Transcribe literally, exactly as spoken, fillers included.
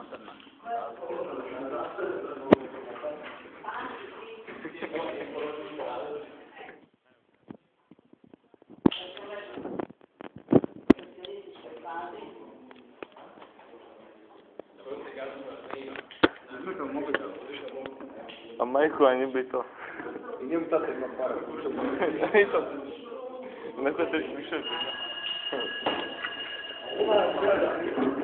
A majku ani by to. Idem sa teď na pár. Daj to. Nechcete slyšet.